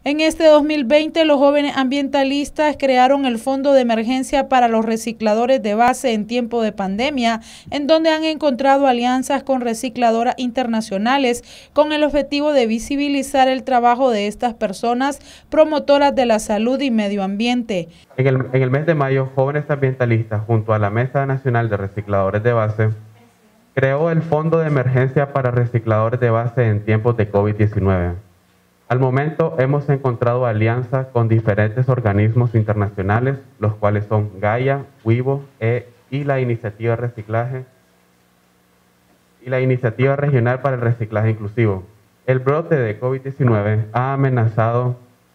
En este 2020, los jóvenes ambientalistas crearon el Fondo de Emergencia para los Recicladores de Base en tiempo de pandemia, en donde han encontrado alianzas con recicladoras internacionales con el objetivo de visibilizar el trabajo de estas personas promotoras de la salud y medio ambiente. En el mes de mayo, Jóvenes Ambientalistas, junto a la Mesa Nacional de Recicladores de Base, creó el Fondo de Emergencia para Recicladores de Base en tiempos de COVID-19. Al momento hemos encontrado alianzas con diferentes organismos internacionales, los cuales son Gaia, WIVO y la Iniciativa de Reciclaje y la Iniciativa Regional para el Reciclaje Inclusivo. El brote de COVID-19 ha amenazado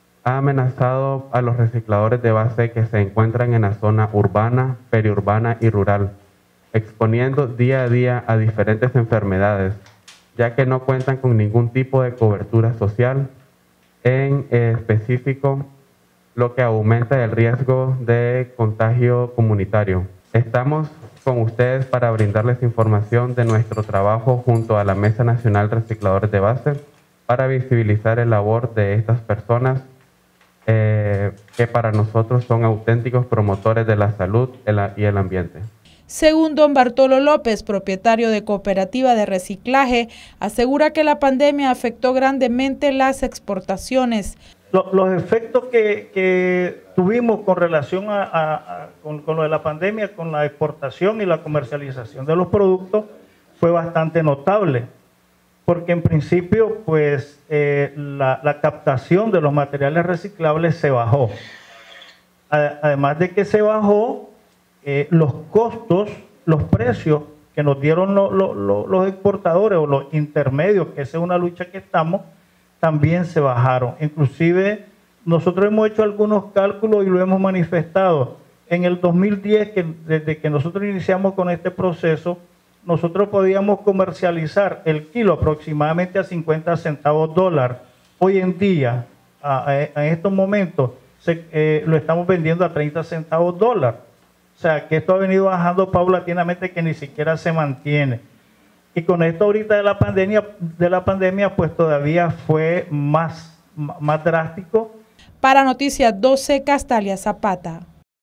a los recicladores de base que se encuentran en la zona urbana, periurbana y rural, exponiendo día a día a diferentes enfermedades, ya que no cuentan con ningún tipo de cobertura social, en específico, lo que aumenta el riesgo de contagio comunitario. Estamos con ustedes para brindarles información de nuestro trabajo junto a la Mesa Nacional Recicladores de Base para visibilizar el labor de estas personas que para nosotros son auténticos promotores de la salud y el ambiente. Según don Bartolo López, propietario de Cooperativa de Reciclaje, asegura que la pandemia afectó grandemente las exportaciones. Los efectos que tuvimos con relación con lo de la pandemia, con la exportación y la comercialización de los productos, fue bastante notable, porque en principio pues la captación de los materiales reciclables se bajó. Además de que se bajó, los costos, los precios que nos dieron los exportadores o los intermedios, que esa es una lucha que estamos, también se bajaron. Inclusive nosotros hemos hecho algunos cálculos y lo hemos manifestado. En el 2010, desde que nosotros iniciamos con este proceso, nosotros podíamos comercializar el kilo aproximadamente a 50 centavos dólar. Hoy en día, en estos momentos, lo estamos vendiendo a 30 centavos dólar. O sea, que esto ha venido bajando paulatinamente, que ni siquiera se mantiene. Y con esto ahorita de la pandemia, pues todavía fue más drástico. Para Noticias 12, Castalia Zapata.